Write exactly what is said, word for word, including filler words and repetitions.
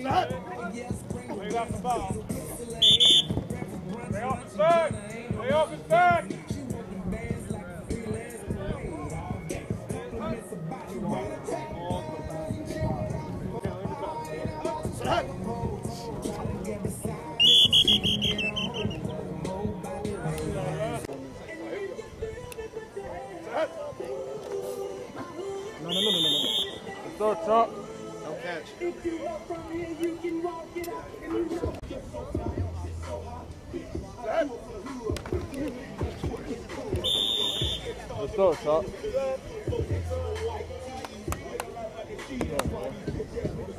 Bring up the ball. Stay off his back. Stay off his back. No, no, no, no, no, no. Let's go, Chuck. Don't catch. If you walk from here, you can walk it out and you know. Let's go, Chuck.